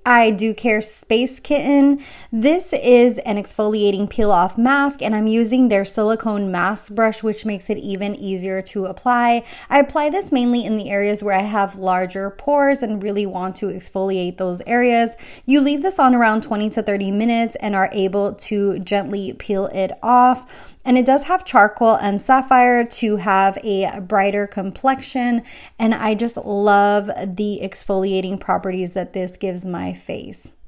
I do care Space Kitten. This is an exfoliating peel off mask and I'm using their silicone mask brush, which makes it even easier to apply. I apply this mainly in the areas where I have larger pores and really want to exfoliate those areas. You leave this on around 20 to 30 minutes and are able to gently peel it off. And it does have charcoal and sapphire to have a brighter complexion. And I just love the exfoliating properties that this gives my face.